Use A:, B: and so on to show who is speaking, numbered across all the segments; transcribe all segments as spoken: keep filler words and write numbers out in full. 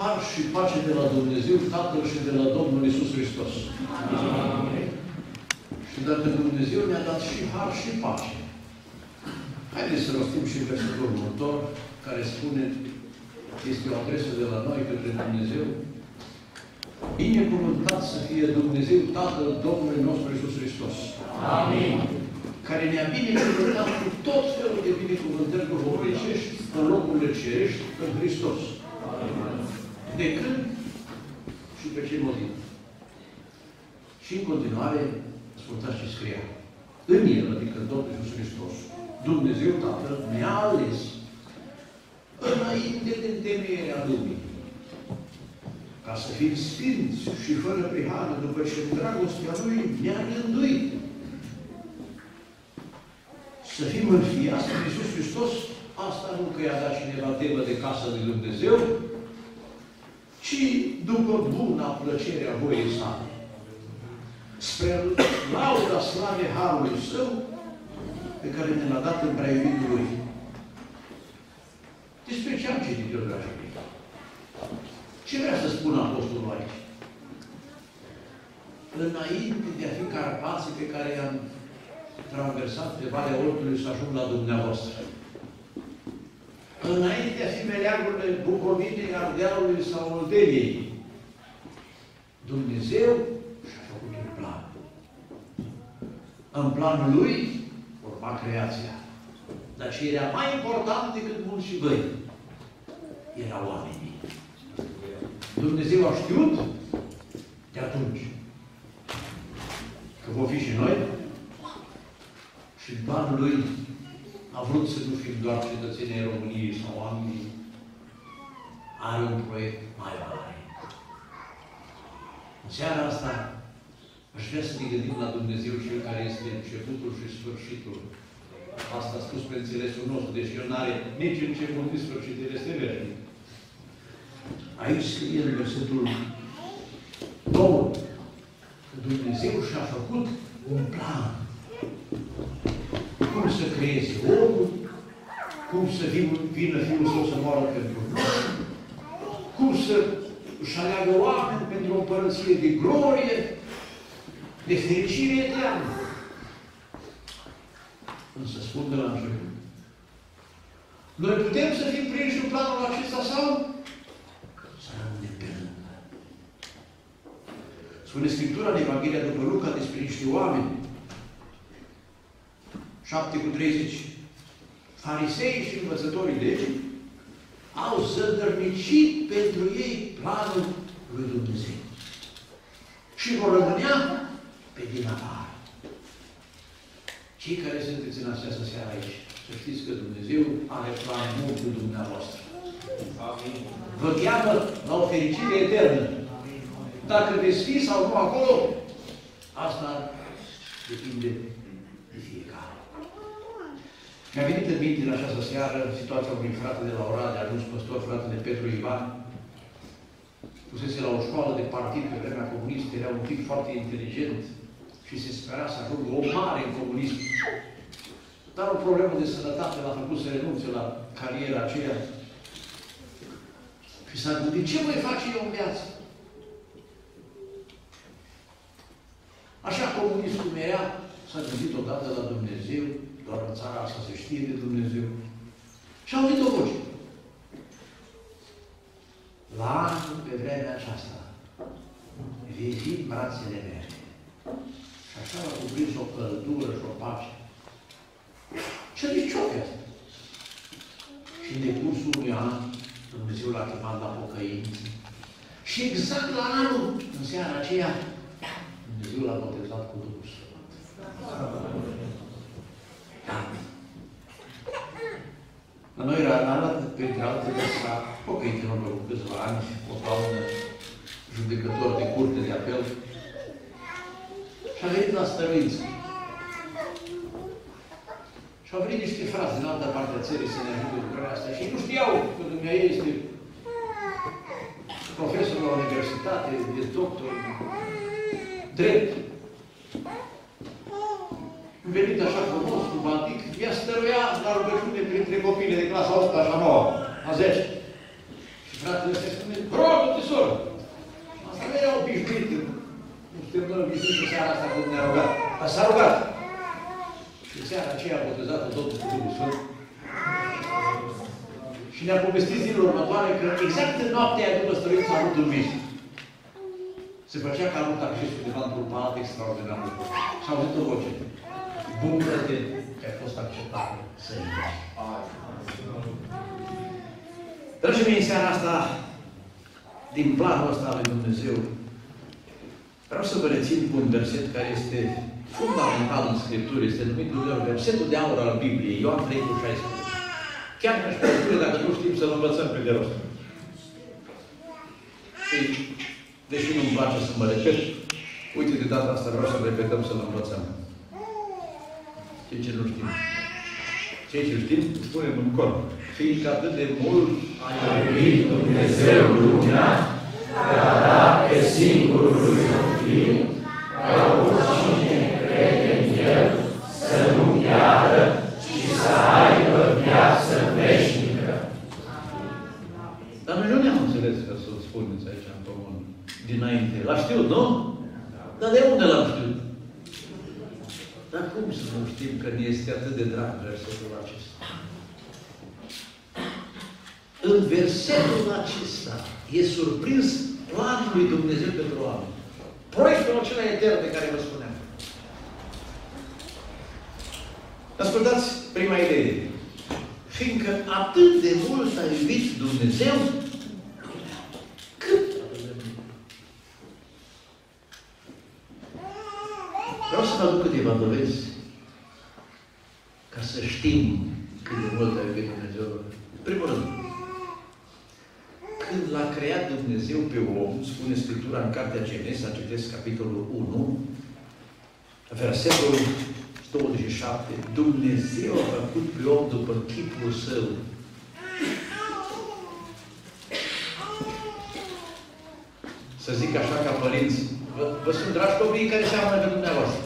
A: har și pace de la Dumnezeu Tatăl și de la Domnul Iisus Hristos. Amin. Și dacă Dumnezeu ne-a dat și har și pace, haideți să rostim și versetul următor, care spune, este o adresă de la noi către Dumnezeu. Binecuvântat să fie Dumnezeu Tatăl Domnului nostru Iisus Hristos. Amin. Care ne-a binecuvântat cu tot felul de binecuvântări duhovnicești în locurile cerești în Hristos. Amin. De când și pe ce motiv. Și în continuare, ascultați ce scria. În El, adică în Domnul Iisus Hristos, Dumnezeu Tatăl ne-a ales înainte de întemeierea lumii, ca să fim sfinți și fără prihană, după ce în dragostea Lui ne-a rânduit. Să fim înfiați în Iisus Hristos, asta nu că i-a dat cineva temă de casă de Dumnezeu, ci după buna plăcere a voiei sale. Spre lauda slavei harului Său, pe care ne l-a dat în prea iubitul Lui. Despre ce am citit eu, dragii mei? Ce vrea să spună Apostolul aici? Înainte de a fi Carpații pe care i-am traversat pe Valea Oltului să ajung la dumneavoastră. Înainte de a fi meleagurile Bucovinei, Ardealului sau Olteniei, Dumnezeu și-a făcut un plan. În planul Lui urma creația. Dar ce era mai important decât mulți și băi, erau oamenii. Dumnezeu a știut de atunci că vom fi și noi și în planul Lui a vrut să nu fim doar cetățenii ai României sau Angliei. Are un proiect mai mare. În seara asta aș vrea să ne gândim la Dumnezeu, Cel care este începutul și sfârșitul. Asta a spus pe înțelesul nostru, deși El n-are nici început, nici sfârșit, El este veșnic. Aici scrie în versetul doi că Dumnezeu și-a făcut un plan. Cum să creeze omul, cum să vină Fiul Său să moară pentru noi, cum să își aleagă oameni pentru o împărăție de glorie, de fericire eternă. Însă spun de la început. Noi putem să fim prinși în planul acesta sau să rămânem pe lângă. Spune Scriptura în Evanghelia după Luca despre niște oameni. șapte cu treizeci. Farisei și învățătorii legii au zădărnicit pentru ei planul lui Dumnezeu. Și vor rămânea pe din afară. Cei care sunteți în această seară aici, să știți că Dumnezeu are plan mult cu dumneavoastră. Amin. Vă cheamă la o fericire eternă. Dacă veți fi sau nu acolo, asta depinde de fiecare. Mi-a venit în minte în această seară situația unui frate de la Oradea, a ajuns păstor, fratele Petru Ivan. Pusese la o școală de partid pe vremea comunistă, era un tip foarte inteligent și se spera să ajungă o mare în comunism. Dar o problemă de sănătate l-a făcut să renunțe la cariera aceea. Și s-a gândit, ce voi face eu în viață? Așa comunistul era, s-a gândit odată la Dumnezeu, doar în țara asta se știe de Dumnezeu. Și a auzit o voce. La anul, pe vremea aceasta, vei fi în brațele mele. Și așa a cuprins o căldură și o pace. Ce zici ce-o fi asta? Și în decursul unui an, Dumnezeu l-a chemat la pocăință. Și exact la anul, în seara aceea, Dumnezeu l-a botezat cu Duhul Sfânt. Da. La noi era arată, printre altele, s-a pocăit în urmă cu câțiva ani, o doamnă judecător de curte de apel, și a venit la stăruință. Și au venit niște frați din altă parte a țării să ne ajute lucrarea asta. Și nu știau că dumneavoastră este profesor la universitate, de doctor, drept. Venit așa frumos, cu bantic, ea stăruia la rugăciune printre copiile de clasa opt, așa nouă, a zece. Și fratele ăsta spune, rog Domnul Iisus în seara asta cum ne-a rugat. Dar s-a rugat. Și în seara aceea a botezat-o Domnul cu Duhul Sfânt. Și ne-a povestit zilele următoare că exact în noaptea aia după stăruință a avut dormit. Se făcea ca a avut accesul undeva într-un palat extraordinar. Și a auzit o voce. Bucură-te că ai fost acceptat să intri. Dragii mei, în seara asta, din planul ăsta al lui Dumnezeu, vreau să vă rețin cu un verset care este fundamental în Scriptură, este numit Dumnezeu, versetul de aur al Bibliei, Ioan trei cu șaisprezece. Chiar că aș spune, dacă nu știm, să-l învățăm pe de rost. Și, deși nu-mi place să mă repet, uite, de data asta vreau să repetăm, să-l învățăm. Cei ce nu știm. Cei ce știm, spunem în cor. Fiindcă atât de mult
B: a iubit Dumnezeu lumea, că a dat pe singurul lui Fiu, ca oricine crede în El să nu piară, ci să aibă viață veșnică.
A: Dar noi nu ne-am înțeles că să-l spuneți aici în comun dinainte. L-a știut, nu? Dar de unde l-am știut? Dar cum să nu știm că ne este atât de drag versetul acesta? În versetul acesta e surprins planul lui Dumnezeu pentru oameni. Proiectul acela etern de care vă spuneam. Ascultați prima idee. Fiindcă atât de mult a iubit Dumnezeu, cât atât de mult? Vreau să vă aduc câteva dovezi ca să știm cât de mult a iubit Dumnezeu. În primul rând, când l-a creat Dumnezeu pe om, spune Scriptura în Cartea Genesa, citesc capitolul unu, versetul douăzeci și șapte, Dumnezeu a făcut pe om după chipul său. Să zic așa ca părinți, vă, vă sunt dragi copiii care seamănă pe dumneavoastră.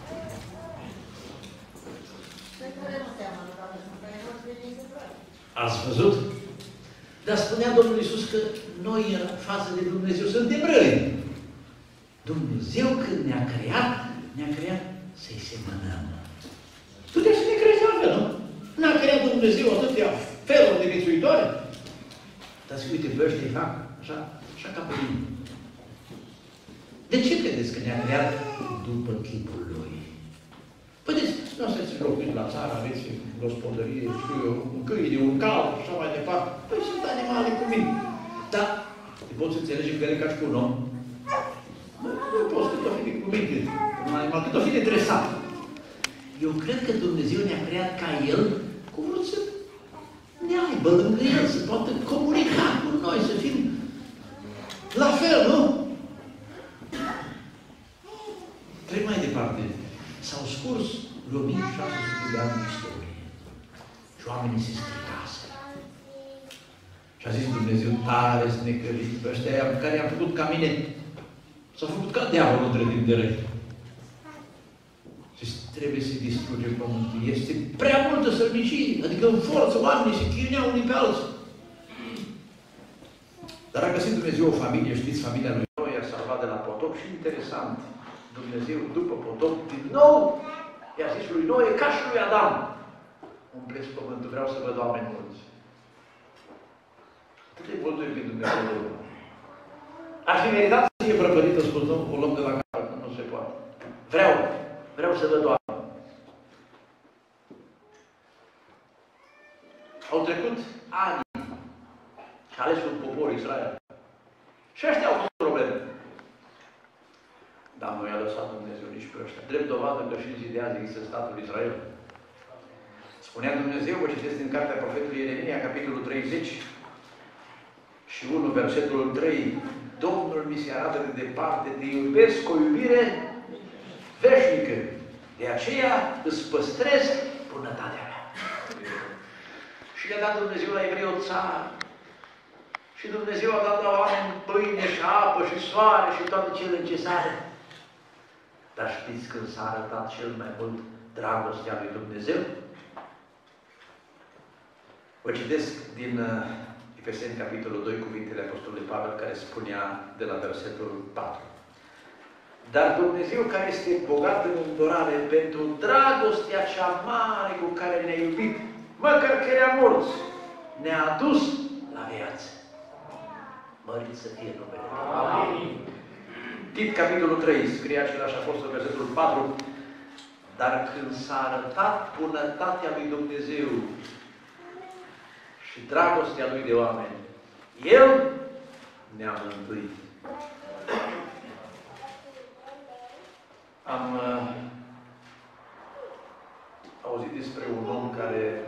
A: Ați văzut? Dar spunea Domnul Iisus că noi, în față de Dumnezeu, suntem răi. Dumnezeu, când ne-a creat, ne-a creat să-i semănăm. Puteți să ne crezi altfel, nu? N-a creat Dumnezeu atâtea feluri de viețuitoare. Dar să uite, pe ăștia îi fac așa, așa ca pe mine. De ce credeți că ne-a creat după chipul Lui? Vedeți, nu o să-ți locuiți la țară, aveți gospodărie, știu eu, un câine, un cal, și așa mai departe. Păi sunt animale cu mine. Dar te poți înțelege cu ele ca și cu un om. Nu poți cât o fi cu mine, un animal, cât o fi de dresat. Eu cred că Dumnezeu ne-a creat ca El, cum vrut să ne aibă lângă El, să poată comunica cu noi, să fim la fel, nu? Trec mai departe. S-au scurs vreo o mie șase sute de ani de istorie. Și oamenii se stricase. Și a zis Dumnezeu, tare să ne căriți pe ăștia care i-am făcut ca mine. S-au făcut ca diavolul între timp de răi. Și trebuie să distrugem pământul. Este prea multă sărnicie. Adică în forță oamenii se chinuiau unii pe alții. Dar a găsit Dumnezeu o familie, știți, familia lui Noe, i-a salvat de la potop și interesant. Dumnezeu, după potop, din nou, i-a zis lui Noe, ca și lui Adam, umpleți pământul, vreau să văd oameni mulți. Atât de mult iubit Dumnezeu. Ar fi meritat să fie prăpădită, ascultăm, o luăm de la cap, nu se poate. Vreau, vreau să văd oameni. Au trecut ani și a ales un popor Israel. Și ăștia au fost probleme. Dar nu i-a lăsat Dumnezeu nici pe ăștia. Drept dovadă că și în zi de azi există statul Israel. Spunea Dumnezeu, vă citesc din cartea profetului Ieremia, capitolul treizeci și unu, versetul trei. Domnul mi se arată de departe, te iubesc cu o iubire veșnică. De aceea îți păstrez bunătatea mea. Și le-a dat Dumnezeu la evrei o țară. Și Dumnezeu a dat la oameni pâine și apă și soare și toate cele necesare. Dar știți când s-a arătat cel mai mult dragostea lui Dumnezeu? Vă citesc din uh, Efeseni, capitolul doi, cuvintele Apostolului Pavel, care spunea de la versetul patru. Dar Dumnezeu care este bogat în îndurare pentru dragostea cea mare cu care ne-a iubit, măcar că eram morți, ne-a adus la viață. Mărit să fie numele. Amin. Tit, capitolul trei, scrie același apostol, versetul patru. Dar când s-a arătat bunătatea lui Dumnezeu și dragostea lui de oameni, El ne-a mântuit. Am uh, auzit despre un om care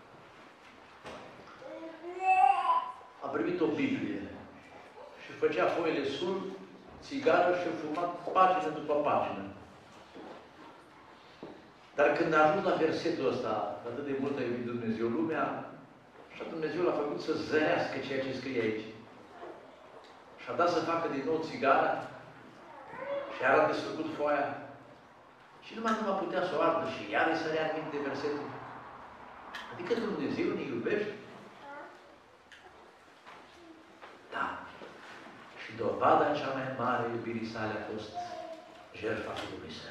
A: a primit o Biblie și făcea foile sul, țigară și fumat pagină după pagină. Dar când a ajuns la versetul ăsta, atât de mult a iubit Dumnezeu lumea, și Dumnezeu l-a făcut să zărească ceea ce scrie aici. Și a dat să facă din nou țigară și iar a desfăcut foaia și numai nu va putea să o ardă și iar îi sărea în minte versetul. Adică Dumnezeu ne iubește? Da. Și dovada cea mai mare iubirii sale a fost jertfa Fiului Său.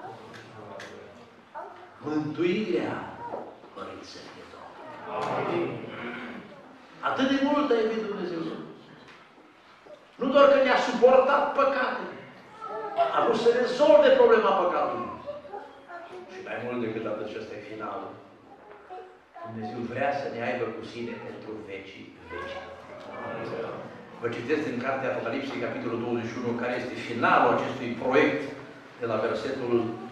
A: Mântuirea, mărit să fie Domnul. Atât de mult a iubit Dumnezeu. Nu doar că ne-a suportat păcate, a vrut să rezolve problema păcatului. Și mai mult decât atât, și ăsta e finalul. Dumnezeu vrea să ne aibă cu sine pentru vecii vecii. Vă citesc din Cartea Apocalipsei, capitolul douăzeci și unu, care este finalul acestui proiect, de la versetul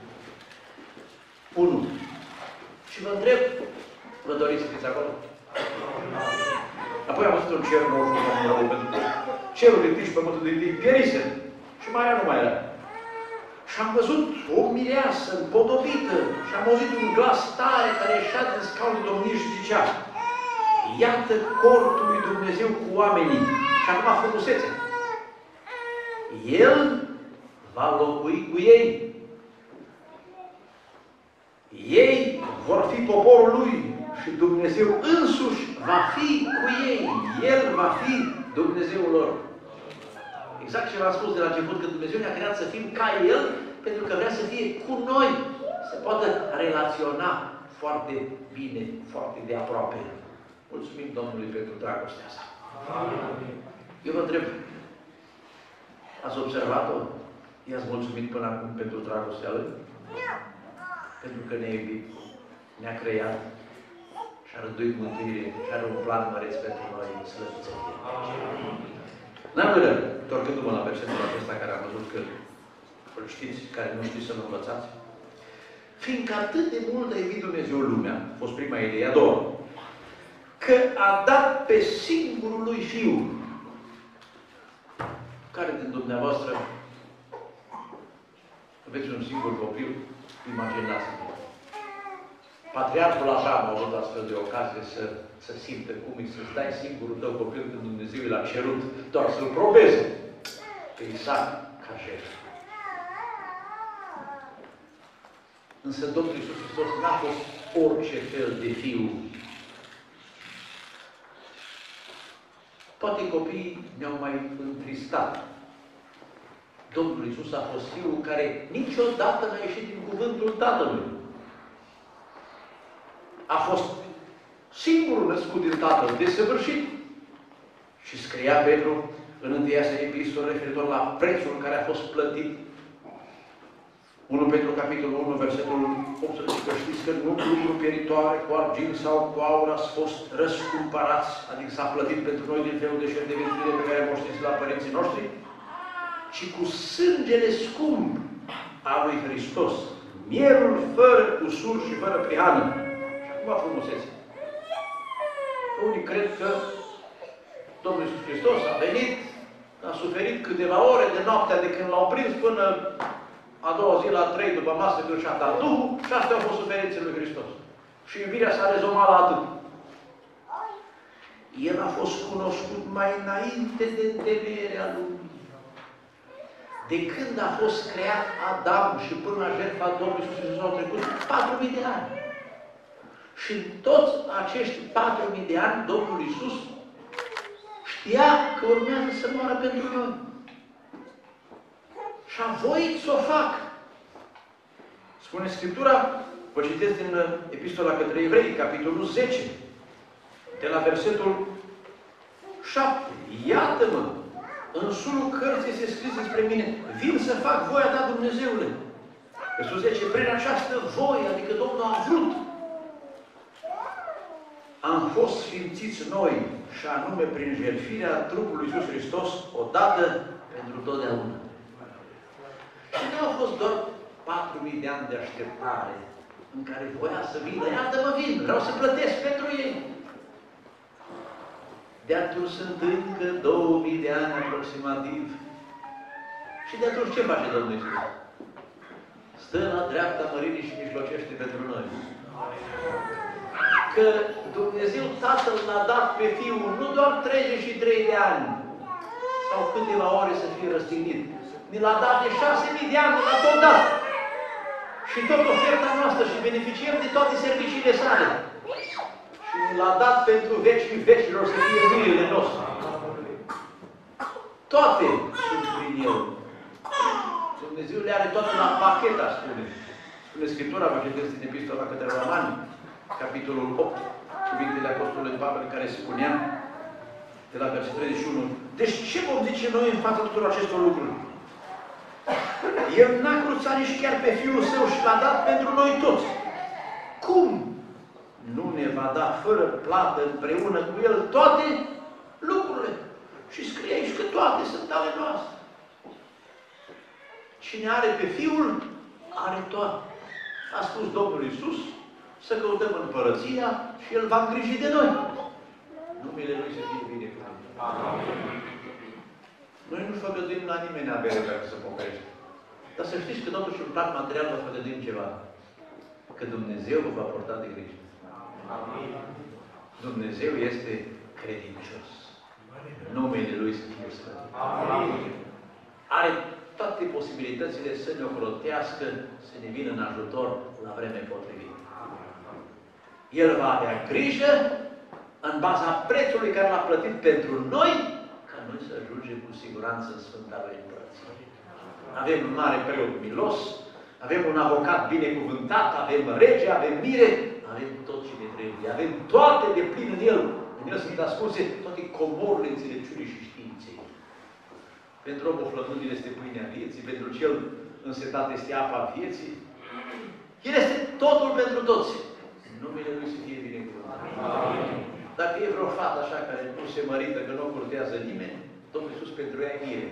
A: unu. Și vă întreb, vă doriți să fiți acolo? Apoi am văzut un cer nou și un nou, pentru că cerul din tâi și pământul din tâi pierise. Și mai era, nu mai era. Și am văzut o mireasă împodobită și am auzit un glas tare care ieșea din scaunul de domnie și zicea: iată cortul lui Dumnezeu cu oamenii. Și acum frumusețe. El va locui cu ei. Ei vor fi poporul lui și Dumnezeu însuși va fi cu ei. El va fi Dumnezeul lor. Exact ce v-am spus de la început, că Dumnezeu ne-a creat să fim ca El, pentru că vrea să fie cu noi, să poată relaționa foarte bine, foarte de aproape. Mulțumim Domnului pentru dragostea asta. Eu vă întreb, ați observat-o? I-ați mulțumit până acum pentru dragostea Lui? Pentru că ne-a iubit, ne-a creat și a rânduit mântuire și are un plan măreț pentru noi, slăviți să fie. N-am rând, întorcându-mă la versetul acesta care am văzut că îl știți, care nu știți să-l învățați. Fiindcă atât de mult a iubit Dumnezeu lumea, a fost prima idee, a doua, că a dat pe singurul lui Fiu. Care din dumneavoastră aveți un singur copil? Imaginați-vă. Patriarhul așa a avut astfel de ocazie să, să simtă cum e să-ți dai singurul tău copil când Dumnezeu l-a cerut doar să-l probeze pe Isaac ca jertfă. Însă Domnul Iisus Hristos n-a fost orice fel de fiu. Poate copiii ne-au mai întristat. Domnul Iisus a fost Fiul care niciodată n-a ieșit din cuvântul Tatălui. A fost singurul născut din Tatăl, desăvârșit. Și scria Petru în întâia sa epistolă referitor la prețul care a fost plătit. unu Petru, capitolul unu, versetul optsprezece, că știți că nu cu lucruri pieritoare, cu argint sau cu aur ați fost răscumpărați, adică s-a plătit pentru noi din felul de șer de virtute pe care moșteniți la părinții noștri, ci cu sângele scump al lui Hristos, mielul fără cusur și fără prihană. Și acum frumusețe. Unii cred că Domnul Iisus Hristos a venit, a suferit câteva ore de noaptea de când l-au prins până a doua zi la trei după masă de și-a dat Duhul și astea au fost suferințele lui Hristos. Și iubirea s-a rezumat la atât. El a fost cunoscut mai înainte de întemeierea lumii. De când a fost creat Adam și până la jertfa Domnului Iisus Hristos au trecut patru mii de ani. Și în toți acești patru mii de ani, Domnul Iisus știa că urmează să moară pentru noi. Și a voit să o fac. Spune Scriptura, vă citesc din Epistola către Evrei, capitolul zece, de la versetul șapte. Iată-mă, în sulul cărții se scrie despre mine, vin să fac voia ta, Dumnezeule. Versetul zece, prin această voie, adică Domnul a vrut, am fost sfințiți noi, și anume prin jertfirea trupului Iisus Hristos, odată pentru totdeauna. Și nu au fost doar patru mii de ani de așteptare, în care voia să vină, iată-mă vin, vreau să plătesc pentru ei. De atunci sunt încă două mii de ani aproximativ. Și de atunci ce face Domnul Iisus? Stă la dreapta măririi și mijlocește pentru noi. Că Dumnezeu Tatăl l-a dat pe Fiul nu doar treizeci și trei de ani sau câteva ore să fie răstignit. Ni l-a dat de șase mii de ani la tot dat. Și tot oferta noastră și beneficiem de toate serviciile sale. Și ni l-a dat pentru vecii vecilor să fie miile noastre. Toate sunt prin El. Dumnezeu le are toate la pachet, spune. Spune Scriptura, vă citesc din Epistola către Romani, capitolul opt, cuvintele Apostolului Pavel, care spunea, de la versetul treizeci și unu, deci ce vom zice noi în fața tuturor acestor lucruri? El n-a cruțat nici chiar pe Fiul Său și l-a dat pentru noi toți. Cum nu ne va da fără plată împreună cu El toate lucrurile? Și scrie aici că toate sunt ale noastre. Cine are pe Fiul, are toate. A spus Domnul Iisus să căutăm împărăția și El va îngriji de noi. Numele Lui să fie binecuvântat. Noi nu făgăduim la nimeni avere dacă să pocăiește. Dar să știți că totuși în plan material vă făgăduim ceva. Că Dumnezeu vă va porta de grijă. Amin. Dumnezeu este credincios. Numele Lui să fie slăvit. Are toate posibilitățile să ne ocrotească, să ne vină în ajutor la vreme potrivită. El va avea grijă în baza prețului care l-a plătit pentru noi, ca noi să ajungem cu siguranță în Sfânta Lui Împărăție. Avem un mare preot milos, avem un avocat binecuvântat, avem rege, avem mire, avem tot ce ne trebuie. Avem toate de plin în El. În El sunt ascunse toate comorurile înțelepciunii și științei. Pentru omul flămândul este pâinea vieții, pentru cel însetat este apa vieții. El este totul pentru toți. Numele Lui să fie binecuvântat. Dacă e vreo fată așa care nu se mărită, că nu o curtează nimeni, Domnul Iisus pentru ea e mire.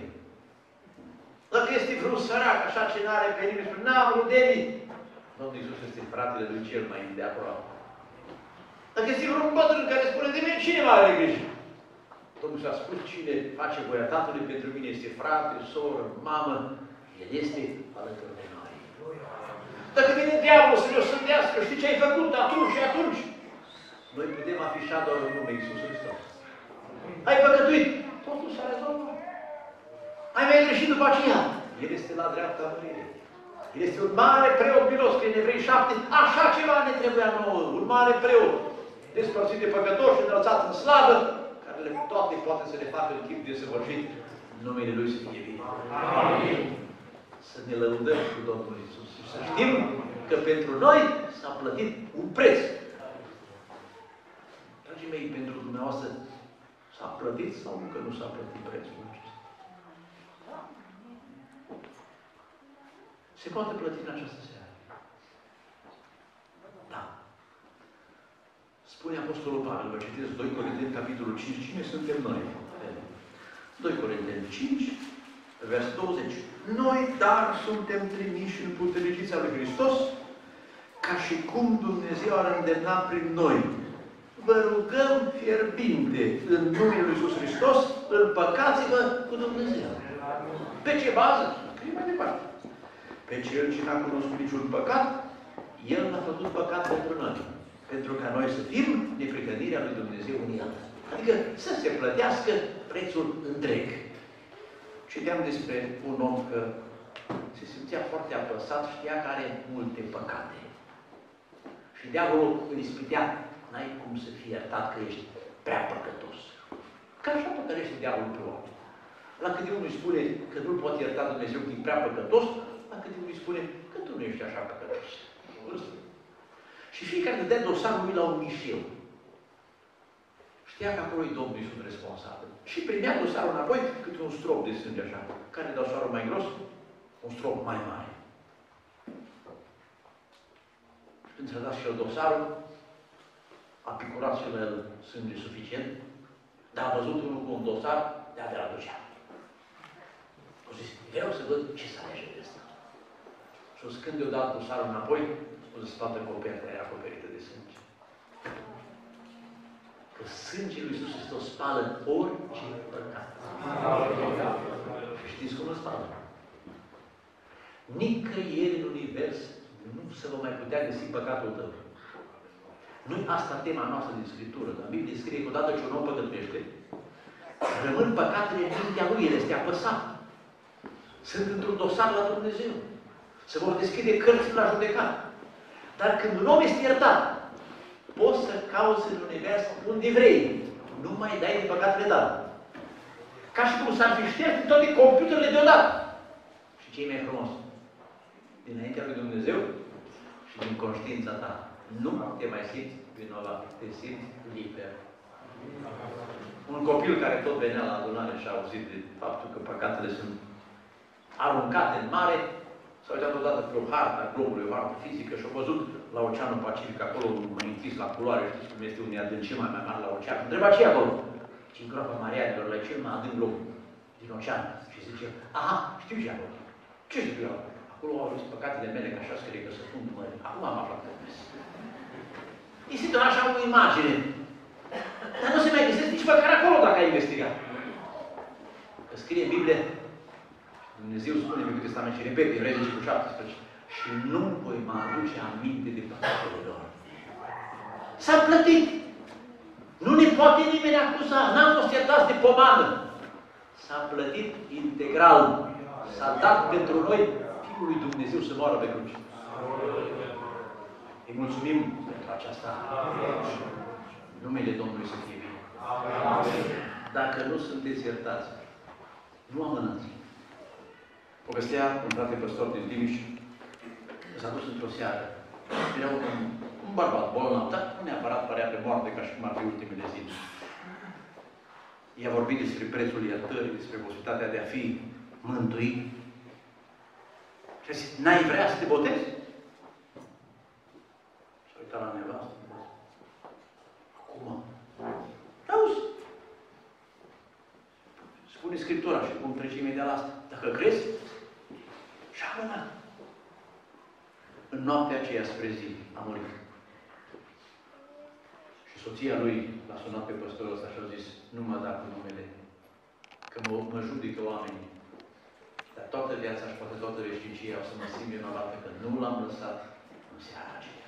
A: Dacă este vreun sărac așa ce n-are pe nimeni, spune, n-am rudenii, Domnul Iisus este fratele Lui cel mai de aproape. Dacă este vreun bătrân care spune de mine, cine mai are grijă? Domnul s-a spus, cine face voia Tatălui pentru mine este frate, soră, mamă, El este alături de noi. Dacă vine diavolul să ne osândească, știi ce ai făcut atunci și atunci? Noi putem afișa doar în nume Iisus Hristos. Ai păcătuit, totul s-a rezolvat. Ai mai greșit după aceea. El este la dreapta mânirii. El este un mare preot milos, că în Evrei șapte, așa ceva ne trebuia nouă, un mare preot, despărțit de păcătoși, înălțat în slavă, care le, toate poate să le facă în chip desăvârșit. Numele Lui să fie bine. Amin. Să ne lăudăm cu Domnul Iisus și să știm că pentru noi s-a plătit un preț. Dragii mei, pentru dumneavoastră s-a plătit sau încă nu s-a plătit prețul acesta? Se poate plăti în această seară. Da. Spune Apostolul Pavel, vă citesc doi Corinteni, capitolul cinci, cine suntem noi? doi Corinteni cinci, versetul douăzeci. Noi, dar, suntem trimiși în putericița lui Hristos, ca și cum Dumnezeu ar îndemna prin noi. Vă rugăm fierbinte în numele Lui Iisus Hristos, împăcați-vă cu Dumnezeu. Pe ce bază? Scrie mai departe. Pe Cel ce n-a cunoscut niciun păcat, El l-a făcut păcat pentru noi. Pentru ca noi să fim neprihănirea lui Dumnezeu în El. Adică să se plătească prețul întreg. Citeam despre un om că se simțea foarte apăsat, știa că are multe păcate. Și diavolul îl ispitea, n-ai cum să fii iertat că ești prea păcătos. Că așa păcălește diavolul pe oameni. La câte unul îi spune că nu-l poate ierta Dumnezeu că e prea păcătos, la câte unul îi spune că tu nu ești așa păcătos. Și fiecare dădea dosarul lui la un mișeu. Știa că acolo e Domnul Iisus responsabil. Și primea dosarul înapoi câte un strop de sânge așa. Care e dosarul mai gros? Un strop mai mare. Când s-a dat și el dosarul, a picurat și el sânge suficient, dar a văzut unul cu un dosar, de-abia la ducea. A zis, vreau să văd ce s-a alege de ăsta. Și când i-a dat dosarul înapoi, a zis, toată coperta era acoperită de sânge. Că sângele lui Iisus este o spală orice păcat. Și știți cum îl spală? Nicăieri în univers nu se va mai putea găsi păcatul tău. Nu-i asta tema noastră din Scriptură, dar în Biblie scrie că odată ce un om păcătuiește, rămân păcatele în mintea lui, el este apăsat. Sunt într-un dosar la Dumnezeu. Se vor deschide cărți la judecat. Dar când un om este iertat, poți să cauți în univers unde vrei. Nu mai dai de păcatele tale. Ca și cum s-ar fi șters din toate computerele deodată. Și ce e mai frumos? Dinaintea lui Dumnezeu și din conștiința ta. Nu te mai simți vinovat, te simți liber. Un copil care tot venea la adunare și a auzit de faptul că păcatele sunt aruncate în mare, s-a uitat odată pe o hartă a globului, o hartă fizică și a văzut la Oceanul Pacific, acolo mai închis la culoare, știți cum este unii adâncimi mai, mai mare la ocean. Întreba ce acolo? Și în groapa Marianelor, la cel mai adânc glob din ocean. Și zice, aha, știu ce acolo. Ce știu eu? Acolo au ajuns păcatele mele, că așa scrie că să fund mări. Acum am aflat că este doar așa o imagine. Dar nu se mai găsesc nici măcar acolo dacă ai investigat. Că scrie în Biblie, Dumnezeu spune în Vechiul Testament și repete, Evrei zece cu șaptesprezece, și nu voi mă aduce aminte de păcatele lor. S-a plătit. Nu ne poate nimeni acuza. N-am fost iertați de pomană. S-a plătit integral. S-a dat pentru noi Fiul lui Dumnezeu să moară pe cruce. Îi mulțumim pentru aceasta. Numele Domnului să fie bine. Dacă nu sunteți iertați, nu amânați. Povestea un frate păstor din Timiș, s-a dus într-o seară. Era un, un bărbat bolnav, dar nu neapărat părea pe moarte ca și cum ar fi ultimele zile. I-a vorbit despre prețul iertării, despre posibilitatea de a fi mântuit. Și a zis, n-ai vrea să te botezi? S-a uitat la nevastă. Acum? Auzi? Spune Scriptura și cum trece imediat la asta. Dacă crezi, și-a amânat. În noaptea aceea spre zi a murit. Și soția lui l-a sunat pe păstorul ăsta și a zis, nu mă da cu numele, că mă, mă judecă oamenii. Dar toată viața și poate toată veșnicia o să mă simt vinovată că nu l-am lăsat în seara aceea.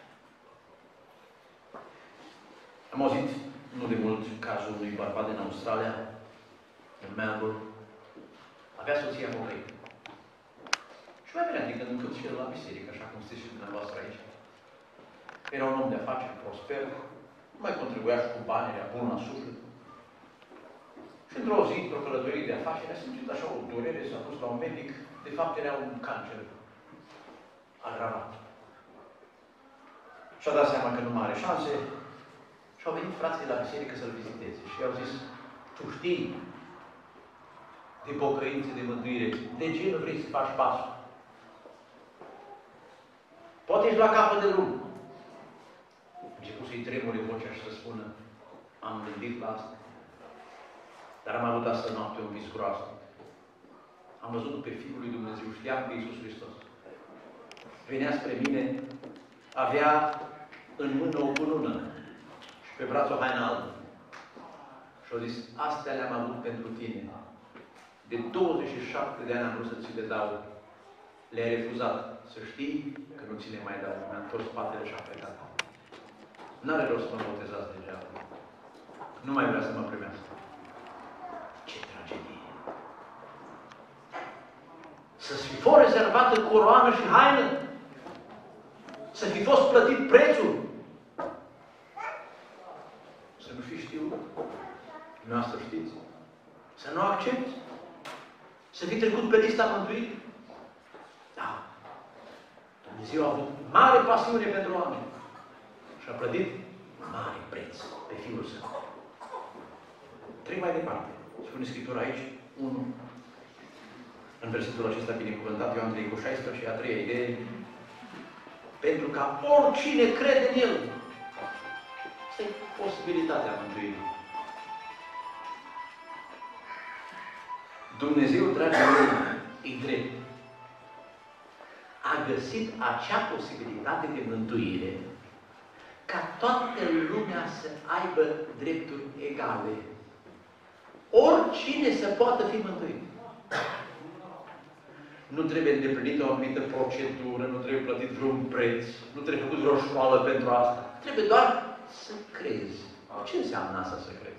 A: Am auzit nu de mult cazul unui bărbat din Australia, în Melbourne, avea soția pocăită. Și mai venea din când în când și el la biserică, așa cum știți și dumneavoastră aici. Era un om de afaceri prosper, nu mai contribuia și cu bani, era bun la suflet. Și într-o zi, într-o călătorie de afaceri, a simțit așa o durere, s-a dus la un medic, de fapt era un cancer agravat. Și-a dat seama că nu mai are șanse și au venit frații la biserică să-l viziteze. Și i-au zis, tu știi de pocăință, de mântuire, de ce nu vrei să faci pasul? Poate ești la capăt de drum. A început să-i tremure vocea și să spună, am gândit la asta. Dar am avut astă noapte un vis groaznic. Am văzut pe Fiul lui Dumnezeu, știam pe Iisus Hristos. Venea spre mine, avea în mână o cunună și pe braț o haină albă. Și au zis, astea le-am avut pentru tine. De douăzeci și șapte de ani am vrut să ți le dau. Le-ai refuzat. Să știi că nu ți le mai dau. Mi-am întors spatele și am plecat. N-are rost să mă botezați degeaba. Nu mai vrea să mă primească. Ce tragedie! Să-ți fi fost rezervată coroană și haină? Să fi fost plătit prețul? Să nu fi știut? Dumneavoastră știți? Să nu accepti? Să fi trecut pe lista mântuirii? Da. Dumnezeu a avut mare pasiune pentru oameni și a plătit mare preț pe Fiul Său. Trec mai departe. Spune Scriptura aici, unu. În versetul acesta binecuvântat, Ioan trei cu șaisprezece, și a treia idee, pentru ca oricine crede în El. Asta e posibilitatea mântuirii. Dumnezeu, dragii mei, e drept. A găsit acea posibilitate de mântuire ca toată lumea să aibă drepturi egale. Oricine să poată fi mântuit. Nu trebuie îndeplinită o anumită procedură, nu trebuie plătit vreun preț, nu trebuie făcut vreo școală pentru asta. Trebuie doar să crezi. Ce înseamnă asta să crezi?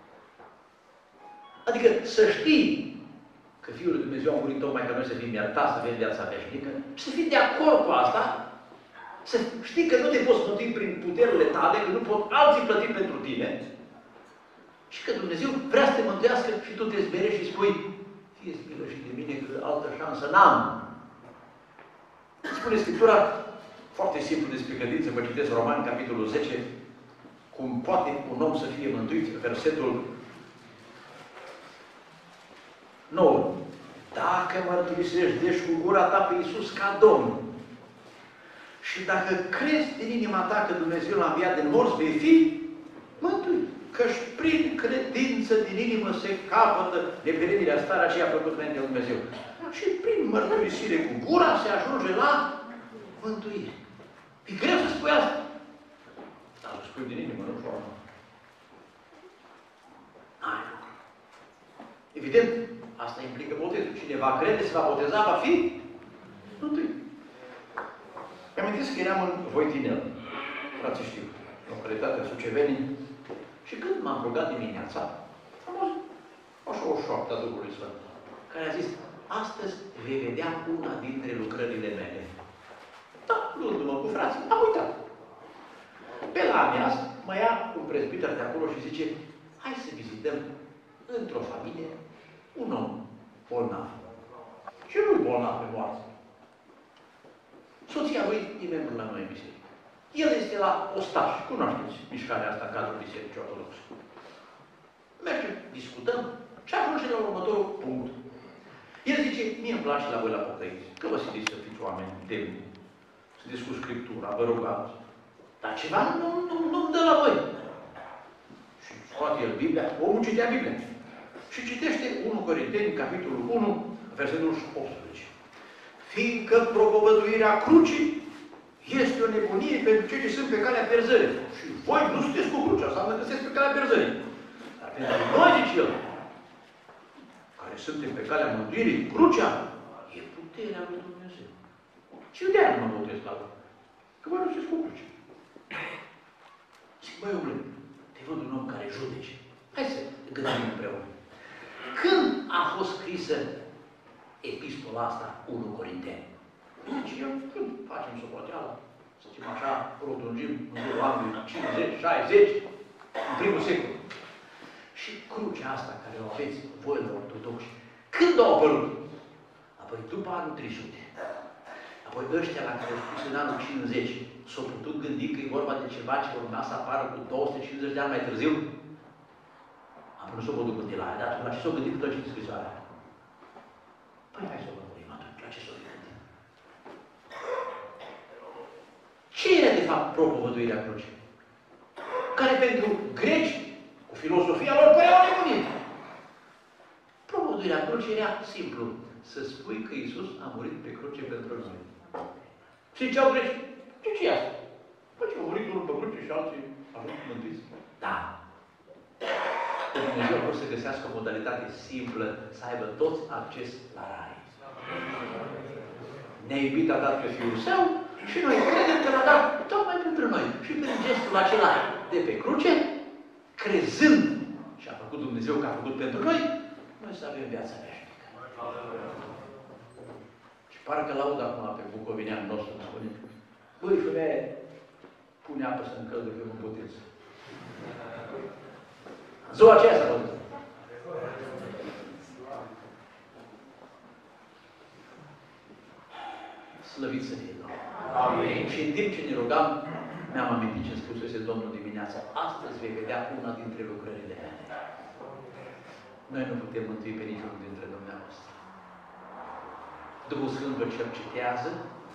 A: Adică să știi că Fiul lui Dumnezeu a murit tocmai ca noi să fim iertați, să avem viața veșnică, și să fii de acord cu asta, să știi că nu te poți mântui prin puterile tale, că nu pot alții plăti pentru tine, și că Dumnezeu vrea să te mântuiască și tu te zberești și spui, fie-ți milă și de mine, că altă șansă n-am. Spune Scriptura, foarte simplu despre credință, vă citesc Romani, capitolul zece, cum poate un om să fie mântuit, versetul nouă. Dacă mărturisești deci cu gura ta pe Iisus ca Domn și dacă crezi din inima ta că Dumnezeu l-a înviat din morți, vei fi mântuit. Căci prin credință din inimă se capătă nepedenirea, starea aceea făcută înainte de Dumnezeu. Și prin mărturisire cu gura se ajunge la mântuire. E greu să spui asta. Dar să spui din inimă, nu formă. Ai lucru. Evident, asta implică botezul. Cine va crede, se va boteza, va fi mântuit. Mi-amintesc că eram în Voitinel, frații știu, în localitatea Sucevenii, și când m-am rugat dimineața, am văzut așa o șoaptă a Duhului Sfânt, care a zis, astăzi vei vedea una dintre lucrările mele. Da, luându-mă cu frații, am uitat. Pe la amiază, mă ia un prezbiter de acolo și zice, hai să vizităm într-o familie un om bolnav. Și nu-i bolnav pe moarte. Soția lui e membru la noi în biserică. El este la ostaș. Cunoașteți mișcarea asta în cadrul bisericii ortodoxe. Mergem, discutăm și ajungem la următorul punct. El zice, mie îmi place la voi la pocăiți, că vă siliți să fiți oameni demni, să discuți Scriptura, vă rugați. Dar ceva nu, nu, nu-mi dă la voi. Și scoate el Biblia, omul citea Biblia. Și citește unu Corinteni, capitolul unu, versetul optsprezece. Fiindcă propovăduirea crucii este o nebunie pentru cei ce sunt pe calea pierzării. Și voi nu sunteți cu crucea, înseamnă că sunteți pe calea pierzării. Dar pentru noi, zice el, care suntem pe calea mântuirii, crucea e puterea lui Dumnezeu. Și de aia nu mă botez la voi. Că voi nu sunteți cu crucea. Zic, băi, omule, te văd un om care judece. Hai să gândim împreună. Când a fost scrisă epistola asta unu Corinteni? Și eu, când facem socoteală, să zicem așa, rotungim în jurul anului cincizeci, șaizeci, în primul secol. Și crucea asta care o aveți voi la ortodoxi, când au apărut? Apoi după anul trei sute. Apoi ăștia la care au spus în anul cincizeci s-au putut gândi că e vorba de ceva ce urma să apară cu două sute cincizeci de ani mai târziu? Am nu s-o putut gândi la aia, dar la ce s-o gândit când au citit scrisoarea? Păi hai să o gândim atunci, la ce s-o gândit? Ce era de fapt propovăduirea crucii? Care pentru greci, cu filosofia lor, părea o nebunie. Propovăduirea crucii era simplu. Să spui că Iisus a murit pe cruce pentru noi. Și ziceau greci, de ce e asta? Păi ce, a murit unul pe cruce și alții au fost mântuiți? Da. Dumnezeu a vrut să găsească o modalitate simplă, să aibă toți acces la rai. Ne-a iubit, a dat pe Fiul Său și noi credem că l-a dat tocmai pentru noi. Și prin gestul acela de pe cruce, crezând și a făcut Dumnezeu că a făcut pentru noi, noi să avem viața veșnică. Și parcă l-aud acum pe bucovinean nostru, spune, băi, femeie, pune apă să încălză pe un botez. Ziua aceea s-a văzut. Slăvit să fie Domnul!
B: Amin.
A: Și în timp ce ne rugam, mi-am amintit ce spusese Domnul dimineața. Astăzi vei vedea una dintre lucrările mele. Noi nu putem mântui pe niciunul dintre dumneavoastră. Duhul Sfânt vă cercetează,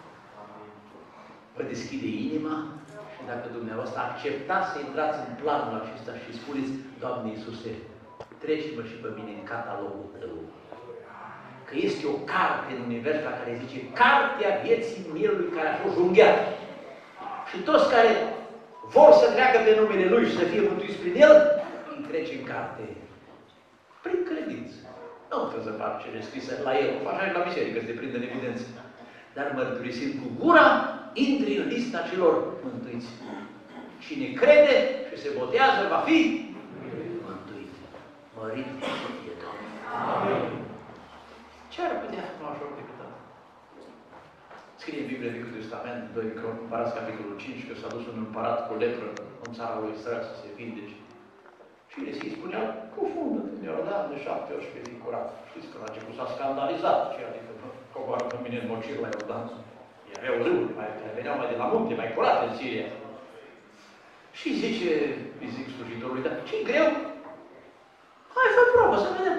A: vă deschide inima și dacă dumneavoastră acceptați să intrați în planul acesta și spuneți, Doamne Iisuse, treci-mă și pe mine în catalogul Tău. Că este o carte în univers la care zice Cartea vieții mielului care a fost junghiat. Și toți care vor să treacă pe numele Lui și să fie mântuiți prin El, îi trece în carte. Prin credință. Nu trebuie să fac cele scrise la El, o faci așa la biserică, să te prindă în evidență. Dar mărturisind cu gura, intri în lista celor mântuiți. Cine crede și se botează, va fi mântuit. Mărit să fie Domnul. Amin. Ce ar putea fi mai ușor decât atât? Scrie în Biblia Vechiul Testament, doi Împărați, capitolul cinci, că s-a dus un împărat cu lepră în țara lui Israel să se vindece. Și le se spunea, cufundă-te în Iordan de șapte ori și pe zi curat. Știți că la început s-a scandalizat, ce adică coboară pe mine în mocir la Iordan. Aveau râuri, mai, mai veneau mai de la munte, mai curate în Siria. Și zice, îi zic slujitorului, dar ce-i greu? Hai, fă probă, să vedem.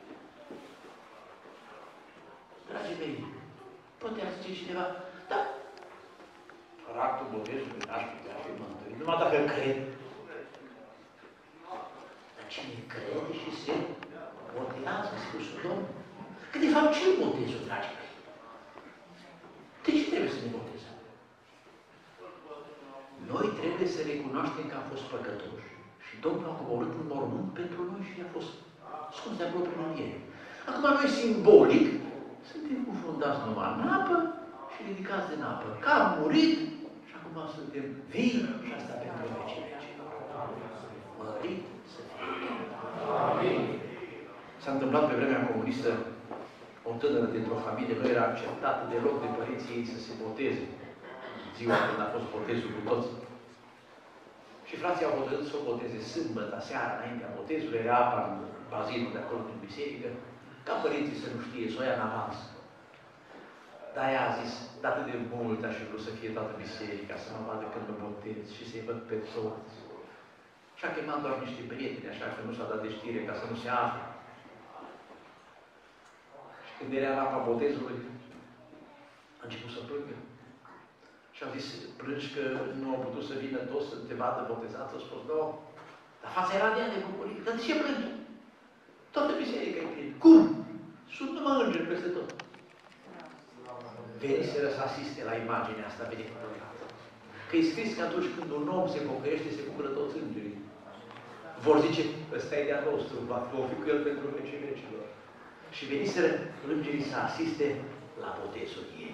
A: Dragii mei, putea zice cineva, da, actul botezului n-aș putea fi mântuit, numai dacă cred. Dar cine crede și se botează, spusul Domnul? Că de fapt ce-i botezul, dragii mei? De ce trebuie să ne botezăm? Noi trebuie să recunoaștem că am fost păcătoși. Și Domnul a coborât un mormânt pentru noi și a fost scos de acolo prin înviere. Acum noi simbolic suntem cufundați numai în apă și ridicați din apă. Că am murit și acum suntem vii și asta pentru vecii vecii. Mărit să fie. Amin. S-a întâmplat pe vremea comunistă o tânără dintr-o familie nu era acceptată deloc de părinții ei să se boteze. Ziua când a fost botezul cu toți. Și frații au hotărât să o boteze sâmbătă, seara, înaintea botezului, era apa în bazinul de acolo din biserică, ca părinții să nu știe, să o ia în avans. Dar ea a zis, de atât de mult aș fi vrut să fie toată biserica, să mă vadă când mă botez și să-i văd pe toți. Și a chemat doar niște prieteni, așa că nu s-a dat de știre, ca să nu se afle. Și când era în apa botezului, a început să plângă. Și a zis, plângi că nu au putut să vină toți să te vadă botezat? A spus, nu. Dar fața era de ea de bucurie. Dar de ce plângi? Toată biserica e plină. Cum? Sunt numai îngeri peste tot. Veniseră să asiste la imaginea asta binecuvântată. Că e scris că atunci când un om se pocăiește, se bucură toți îngerii. Vor zice, ăsta e de-a nostru, va fi cu el pentru vecii vecilor. Și veniseră îngerii să asiste la botezul ei.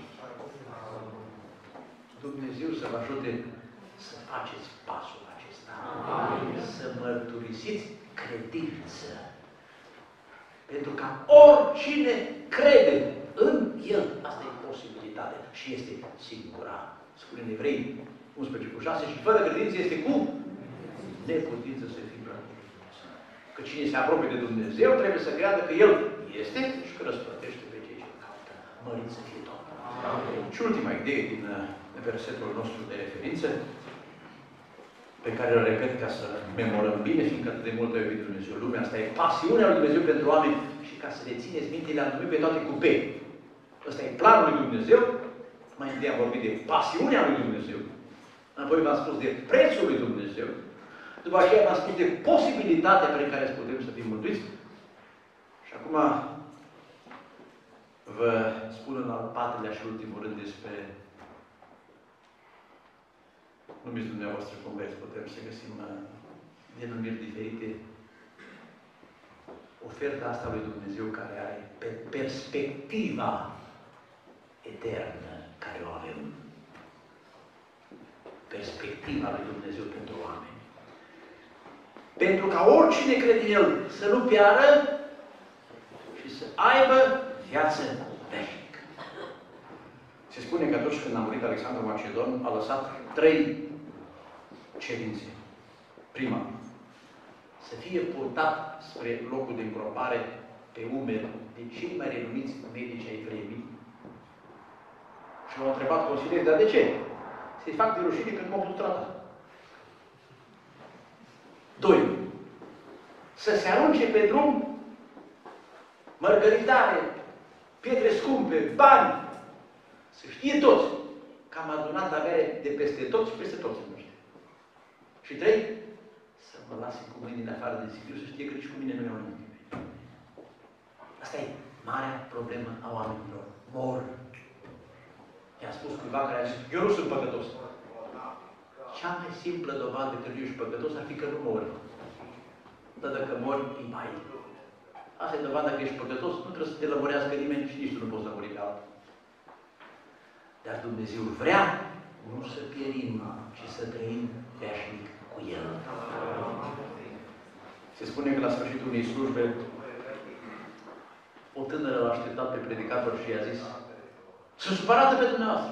A: Dumnezeu să vă ajute să faceți pasul acesta. Amin. Să mărturisiți credință. Pentru ca oricine crede în El, asta e posibilitatea și este singura. Spune în Evrei unsprezece cu șase, și fără credință este cu neputință să fie plătit. Că cine se apropie de Dumnezeu trebuie să creadă că El este și că răsplătește pe cei ce caută. Mărit să fie Domnul. Amin. Și ultima idee din versetul nostru de referință, pe care îl repet ca să memorăm bine, fiindcă atât de mult a iubit Dumnezeu lumea, asta e pasiunea lui Dumnezeu pentru oameni și ca să le țineți minte, le-am numit pe toate cu P. Ăsta e planul lui Dumnezeu, mai întâi am vorbit de pasiunea lui Dumnezeu, apoi v-am spus de prețul lui Dumnezeu, după aceea v-am spus de posibilitatea prin care putem să fim mântuiți și acum vă spun în al patrulea și ultimul rând despre numiți dumneavoastră cum vreți, putem să găsim denumiri diferite. Oferta asta lui Dumnezeu care are pe perspectiva eternă care o avem. Perspectiva lui Dumnezeu pentru oameni. Pentru ca oricine crede în El să nu piară și să aibă viață veșnică. Se spune că atunci când a murit Alexandru Macedon, a lăsat trei cerințe. Prima, să fie purtat spre locul de îngropare pe umeri de cei mai renumiți medici ai vremii. Și Și l-au întrebat consilierii, dar de ce? Să-i fac de rușine când m-au putut trata. Doi. Să se arunce pe drum mărgăritare, pietre scumpe, bani. Să știe toți că am adunat avere de peste tot și peste toți în ăștia. Și trei. Să mă lase cu mâini din afară din Sibiu, să știe că nici cu mine nu iau nimic. Asta e marea problemă a oamenilor. Mor. I-a spus cuiva care a zis, eu nu sunt păcătos. Cea mai simplă dovadă că nu ești păcătos ar fi că nu mori. Dar dacă mori, îi mai. Asta e dovada că ești păcătos, nu trebuie să te lămurească nimeni și nici tu nu poți lămuri pe altul. Dar Dumnezeu vrea nu să pierim, ci să trăim veșnic cu El. Se spune că la sfârșitul unei slujbe, o tânără l-a așteptat pe predicator și i-a zis, sunt supărată pe dumneavoastră.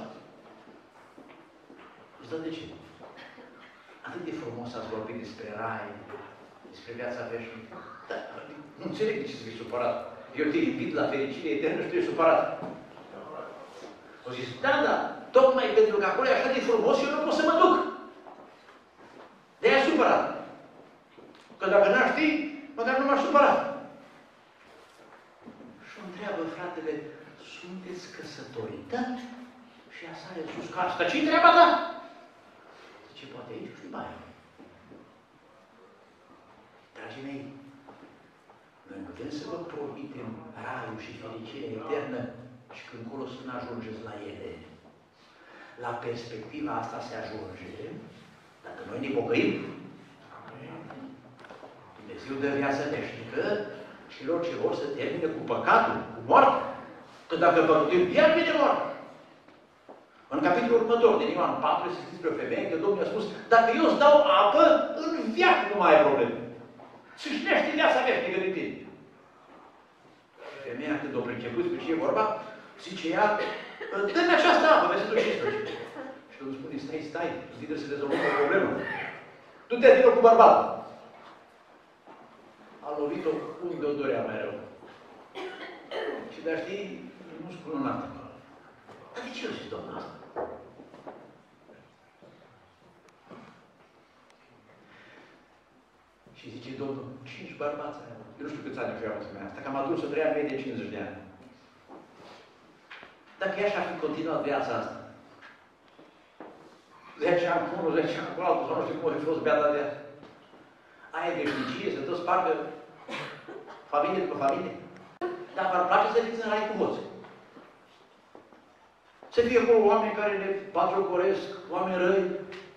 A: Și da, de ce? Atât de frumos ați vorbit despre rai, despre viața veșnică. Da, nu înțeleg de ce să fii supărat. Eu te invit la fericire eternă și tu ești supărat. O zis, da, da, tocmai pentru că acolo e așa de frumos, eu nu pot să mă duc. De-aia supărat. Că dacă n-aș ști, măcar nu m-aș supăra. Și o întreabă fratele, sunteți căsătorită? Și ea sare sus ca asta. Ce-i treaba ta? Zice, poate aici și mai. Dragii mei, noi putem să vă promitem raiul și fericirea eternă și când încolo să nu ajungeți la ele. La perspectiva asta se ajunge dacă noi ne pocăim. Dumnezeu dă viață veșnică celor ce vor să termine cu păcatul, cu moartea. Că dacă păcătuim, iar vine moartea. În capitolul următor, din Ioan patru, se scrie despre o femeie, că Domnul a spus, dacă eu îți dau apă, în viață nu mai ai probleme. Țâșnește viața veșnică din tine. Femeia, când o priceput pe ce e vorba, zice ea, dă-mi această apă, versetul cincisprezece. Și Domnul spune, stai, stai, tu trebuie să rezolvăm o problemă. Tu te vină cu bărbatul. A lovit-o unde o dorea mai rău. Și de-a știi, nu spune un alt. Dar de ce o zis Domnul asta? Și zice Domnul, cinci bărbați ai avut. Eu nu știu câți ani și-au avut femeia asta, că am adus să trăia în medie cincizeci de ani. Dacă ea și-ar fi continuat viața asta, zece ani cu unul, zece ani cu altul, sau nu știu cum o fi fost beata de ea. Aia e veșnicie, să tot spargă familie după familie. Dar v-ar place să fiți în rai cu hoți. Să fie acolo oameni care ne batjocoresc, oameni răi.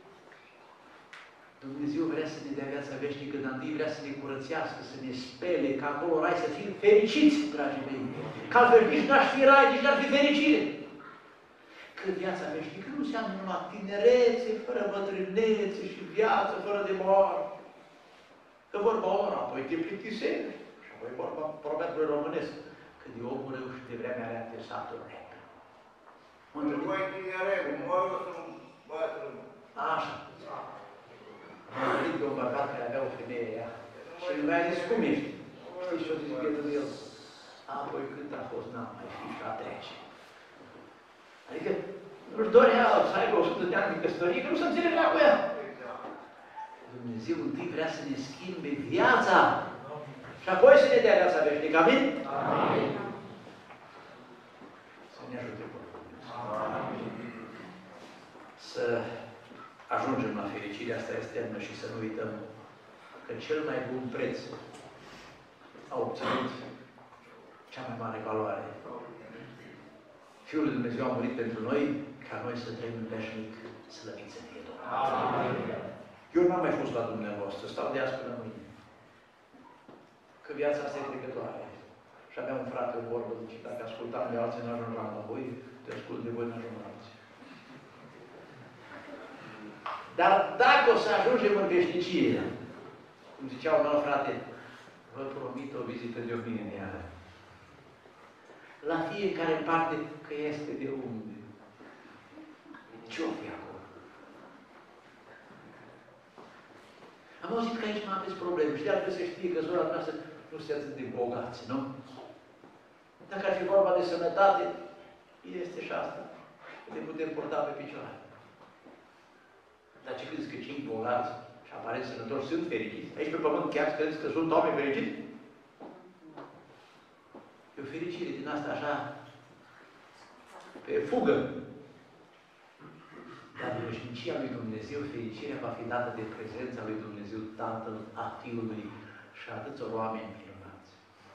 A: Dumnezeu vrea să ne dea viața veșnică, dar întâi vrea să ne curățească, să ne spele, ca acolo rai să fim fericiți, dragii mei. Că altfel nici n-aș fi rai, nici n-ar fi fericire. Că viața veșnică nu înseamnă numai tinerețe, fără bătrânețe și viață fără de moarte. Că vorba omul, apoi te plictisești. Și apoi vorba proverbiului românesc. Că de omul rău și de vremea rea te satul rep. Mă
C: voi tineret, mă sunt bătrân.
A: Așa. M-am gândit de un bărbat care avea o femeie ea. Și mi-a zis, cum ești? Știi ce-o zis bietul de el? Apoi cât a fost, n-am mai știu și a trece. Adică nu-și dorea să aibă o sută de ani de căsătorie, că nu se înțelegea cu ea. Dumnezeu întâi vrea să ne schimbe viața și apoi să ne dea viața veșnică. Amin? Amin. Să ne ajute cu Dumnezeu. Să ajungem la fericirea asta externă și să nu uităm că cel mai bun preț a obținut cea mai mare valoare. Fiul lui Dumnezeu a murit pentru noi, ca noi să trăim în veșnic, slăvit să fie Domnul. Amin. Eu n-am mai fost la dumneavoastră, stau de azi până mâine. Că viața asta e trecătoare. Și avea un frate în vorbă, zice, dacă ascultam de alții, n-ajungeam la voi, te ascult de voi, n-ajung la alții. Dar dacă o să ajungem în veșnicie, cum zicea un alt frate, vă promit o vizită de o mine în iară. La fiecare parte că este de unde. Ce-o fi acolo? Am auzit că aici nu aveți probleme și de altfel se știe că zona noastră nu se atât de bogați, nu? Dacă ar fi vorba de sănătate, este și asta. că te putem porta pe picioare. Dar ce credeți că cei bogați și aparent sănătoși sunt fericiți? Aici pe pământ chiar credeți că sunt oameni fericiți? E o fericire din asta așa, pe fugă. Dar în veșnicia lui Dumnezeu, fericirea va fi dată de prezența lui Dumnezeu, Tatăl, a Fiului și atâților oameni minunați.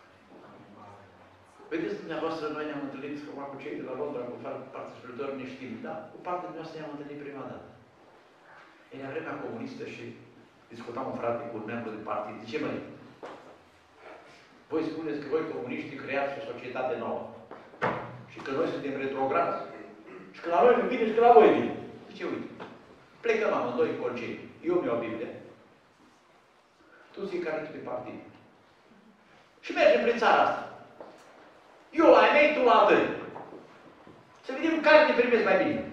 A: Vedeți, dumneavoastră, noi ne-am întâlnit acum cu cei de la Londra, cu partea spirituală, ne știm, da? Cu partea de noastră ne-am întâlnit prima dată. Era vremea comunistă și discutam un frate cu un membru de partid. Zice, măi, voi spuneți că voi comuniștii creați o societate nouă și că noi suntem retrogradați și că la noi nu vine și că la voi vine. Zice, uite, plecăm amândoi în concediu. Eu mi-o Biblie, tu ții carnetul de partid. Și mergem prin țara asta. Eu la ai mei, tu la a tăi. Să vedem care te primesc mai bine.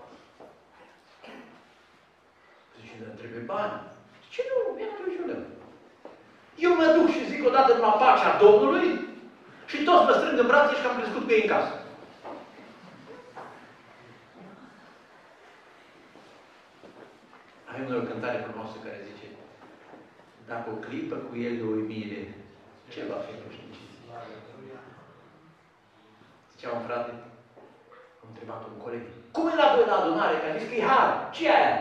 A: Zice, dar trebuie bani. Zice, nu, mi-am trăjuleu. Eu mă duc și zic odată numai pacea Domnului și toți mă strâng în brațe și că am crescut cu ei în casă. Avem o cântare frumoasă care zice, dacă o clipă cu el de uimire, ce va fi veșnicit? Zicea un frate, am întrebat un coleg, cum e la voi la adunare? Că a zis că e har. Ce e aia?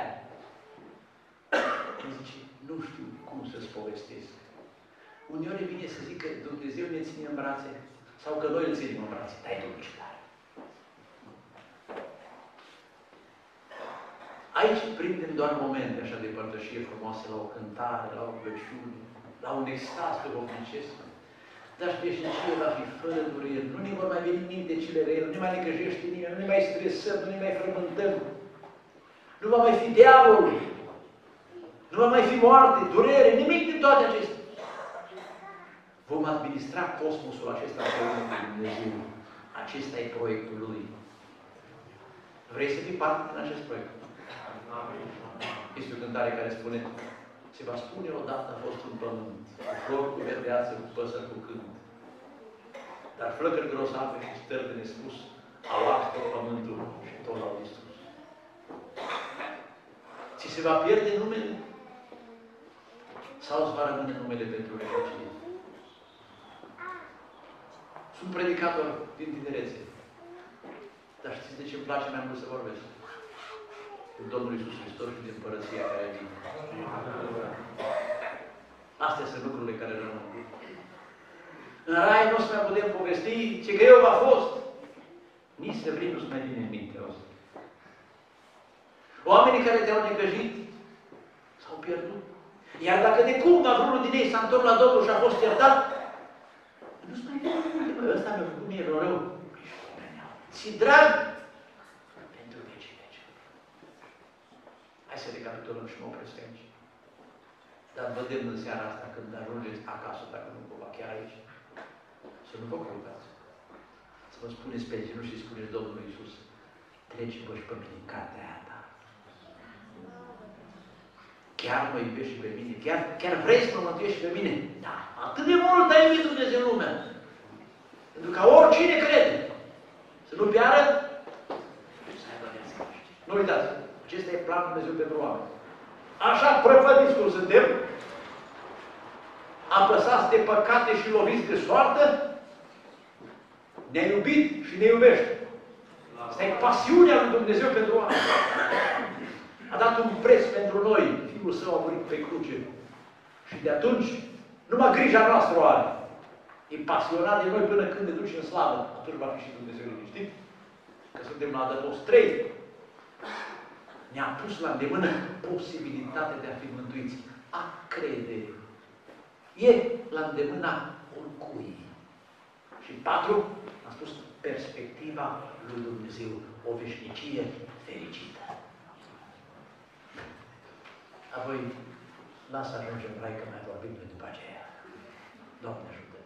A: Îmi zice, nu știu cum să-ți povestesc. Uneori e bine să zic că Dumnezeu ne ține în brațe sau că noi îl ținem în brațe. Dai tu mișcare. Aici prindem doar momente așa de părtășie frumoase, la o cântare, la o rugăciune, la un extaz duhovnicesc. Dar și veșnicie va fi fără dureri. Nu ne vor mai veni nimic de cele rele, nu ne mai necăjește nimeni, nu ne mai stresăm, nu ne mai frământăm. Nu va mai fi diavolul. Nu va mai fi moarte, durere, nimic din toate acestea. Vom administra cosmosul acesta împreună cu Dumnezeu. Acesta e proiectul Lui. Vrei să fii parte din acest proiect? Este o cântare care spune, se va spune odată a fost un pământ, cu flori cu verdeață, cu păsări cu cânt. Dar flăcări grozave și stări de nespus au ars tot pământul și tot l-au distrus. Ți se va pierde numele? Sau îți va rămâne numele pentru veșnicie? Sunt predicator din tinerețe. Dar știți de ce îmi place mai mult să vorbesc? Cu Domnul Iisus Hristos și de împărăția care vine. Astea sunt lucrurile care rămân. În rai nu o să mai putem povesti ce greu a fost. Nici să vrei nu-ți mai vine în mintea asta. Oamenii care te-au necăjit s-au pierdut. Iar dacă de cum vreunul din ei s-a întors la Domnul și a fost iertat, nu-ți mai vine în minte. Băi, ăsta mi-a făcut mie rău. Ți drag pentru vecii veci. Hai să recapitulăm și mă opresc aici. Dar vedem în seara asta când ajungeți acasă, dacă nu cumva chiar aici, să nu vă căutați. Să vă spuneți pe genunchi și spuneți Domnului Iisus, trece-vă și pe mine în cartea aia ta. Chiar mă iubești și pe mine? Chiar, chiar vrei să mă mântuiești și pe mine? Da, atât de mult a iubit Dumnezeu lumea. Pentru ca oricine crede să nu piară, să aibă viață. Nu uitați, acesta e planul Dumnezeu pentru oameni. Așa prăpădiți cum suntem, apăsați de păcate și loviți de soartă, ne-a iubit și ne iubește. Asta e pasiunea lui Dumnezeu pentru oameni. A dat un preț pentru noi. Fiul Său a murit pe cruce. Și de atunci, numai grija noastră o are. E pasionat de noi până când ne duce în slavă. Atunci va fi și Dumnezeu liniștit. Că suntem la adăpost trei. Ne-a pus la îndemână posibilitatea de a fi mântuiți. A crede. E la îndemâna oricui. Și patru, a spus perspectiva lui Dumnezeu. O veșnicie fericită. Apoi, lasă ajungem rai că mai vorbim noi după aceea. Doamne ajută!